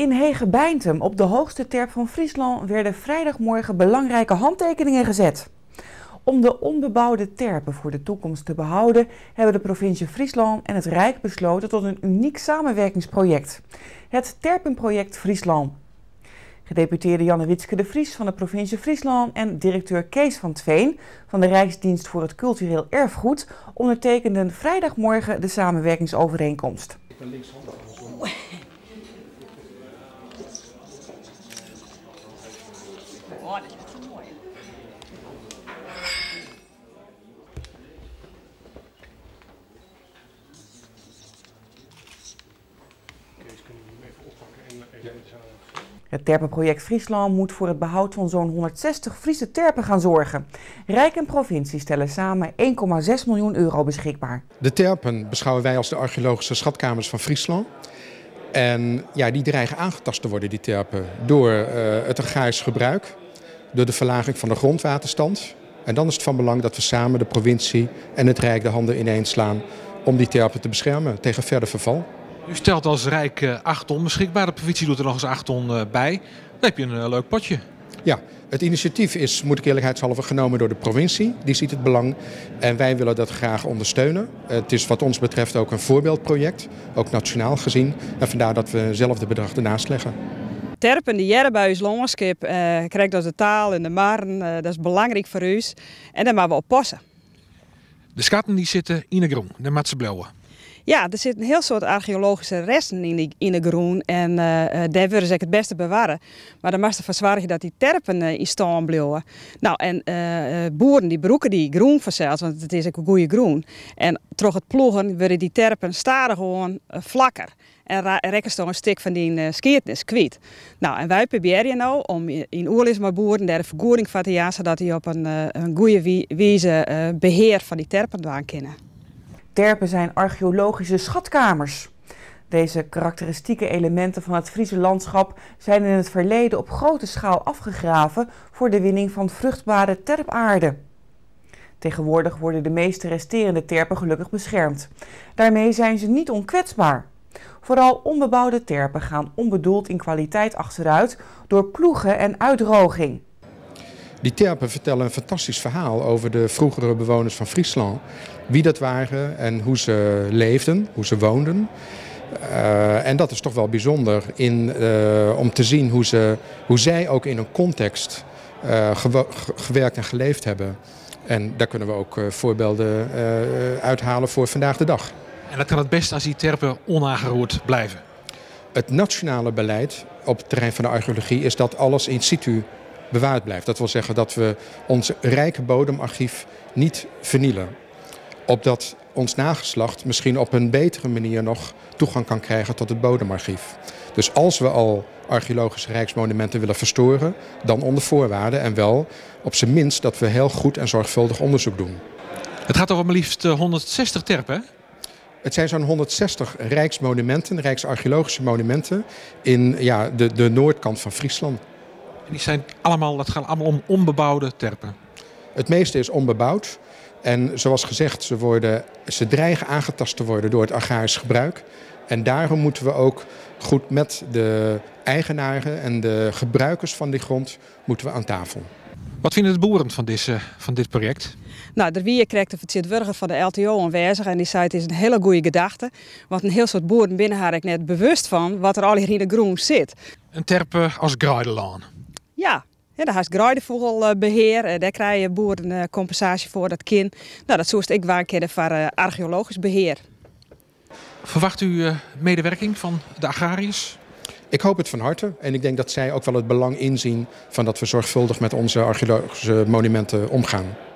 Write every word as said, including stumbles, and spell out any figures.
In Hegebeintum, op de hoogste terp van Friesland, werden vrijdagmorgen belangrijke handtekeningen gezet. Om de onbebouwde terpen voor de toekomst te behouden, hebben de provincie Friesland en het Rijk besloten tot een uniek samenwerkingsproject. Het Terpenproject Friesland. Gedeputeerde Janne Witske de Vries van de provincie Friesland en directeur Kees van 't Veen van de Rijksdienst voor het Cultureel Erfgoed ondertekenden vrijdagmorgen de samenwerkingsovereenkomst. Ik ben linkshandig. Oh, dat is zo mooi. Kees, kunnen we hem even oppakken en even ja. Het Terpenproject Friesland moet voor het behoud van zo'n honderdzestig Friese terpen gaan zorgen. Rijk en provincie stellen samen één komma zes miljoen euro beschikbaar. De terpen beschouwen wij als de archeologische schatkamers van Friesland. En ja, die dreigen aangetast te worden, die terpen, door uh, het agrarisch gebruik, door de verlaging van de grondwaterstand. En dan is het van belang dat we samen, de provincie en het Rijk, de handen ineens slaan om die terpen te beschermen tegen verder verval. U stelt als Rijk uh, acht ton beschikbaar, de provincie doet er nog eens acht ton uh, bij. Dan heb je een uh, leuk potje. Ja, het initiatief is, moet ik eerlijkheidshalve, genomen door de provincie. Die ziet het belang en wij willen dat graag ondersteunen. Het is wat ons betreft ook een voorbeeldproject, ook nationaal gezien. En vandaar dat we zelf de bedrag ernaast leggen. Terpen die jaren bij ons landschap uh, krijgt dat de taal en de maren, uh, dat is belangrijk voor ons. En daar moeten we op passen. De schatten die zitten in de groen, de matse blauwe. Ja, er zitten een heel soort archeologische resten in, die, in de groen en uh, daar willen ze het beste bewaren. Maar dan moet je ervoor zorgen dat die terpen uh, in stand blijven. Nou, en uh, boeren die broeken die groen vanzelf, want het is ook een goede groen. En door het ploegen worden die terpen stadig gewoon uh, vlakker. En rekken ze een stuk van die uh, skeertnis kwijt. Nou, en wij proberen nou om in oorlog met boeren daar een vergoeding van te jagen, zodat die op een, uh, een goede wijze uh, beheer van die terpen doen kunnen. Terpen zijn archeologische schatkamers. Deze karakteristieke elementen van het Friese landschap zijn in het verleden op grote schaal afgegraven voor de winning van vruchtbare terpaarde. Tegenwoordig worden de meeste resterende terpen gelukkig beschermd. Daarmee zijn ze niet onkwetsbaar. Vooral onbebouwde terpen gaan onbedoeld in kwaliteit achteruit door ploegen en uitdroging. Die terpen vertellen een fantastisch verhaal over de vroegere bewoners van Friesland. Wie dat waren en hoe ze leefden, hoe ze woonden. Uh, en dat is toch wel bijzonder in, uh, om te zien hoe, ze, hoe zij ook in een context uh, gewo- gewerkt en geleefd hebben. En daar kunnen we ook uh, voorbeelden uh, uithalen voor vandaag de dag. En dat kan het best als die terpen onaangeroerd blijven. Het nationale beleid op het terrein van de archeologie is dat alles in situ bewaard blijft. Dat wil zeggen dat we ons rijke bodemarchief niet vernielen. Opdat ons nageslacht misschien op een betere manier nog toegang kan krijgen tot het bodemarchief. Dus als we al archeologische rijksmonumenten willen verstoren, dan onder voorwaarden en wel op zijn minst dat we heel goed en zorgvuldig onderzoek doen. Het gaat over maar liefst honderdzestig terpen, hè? Het zijn zo'n honderdzestig rijksmonumenten, rijksarcheologische monumenten in ja, de, de noordkant van Friesland. En die zijn allemaal, dat gaat allemaal om onbebouwde terpen. Het meeste is onbebouwd. En zoals gezegd, ze, worden, ze dreigen aangetast te worden door het agrarisch gebruik. En daarom moeten we ook goed met de eigenaren en de gebruikers van die grond moeten we aan tafel. Wat vinden de boeren van, deze, van dit project? Nou, de wie krijgt de vertegenwoordiger van de L T O aanwezig en die zei het is een hele goede gedachte. Want een heel soort boeren binnen haar ik net bewust van wat er al hier in de groen zit. Een terp als Graidelaan. Ja. Ja, daar is Graidevogelbeheer, daar krijgen boeren compensatie voor dat kind. Nou, dat zoest ik wel een keer voor uh, archeologisch beheer. Verwacht u uh, medewerking van de agrariërs? Ik hoop het van harte en ik denk dat zij ook wel het belang inzien van dat we zorgvuldig met onze archeologische monumenten omgaan.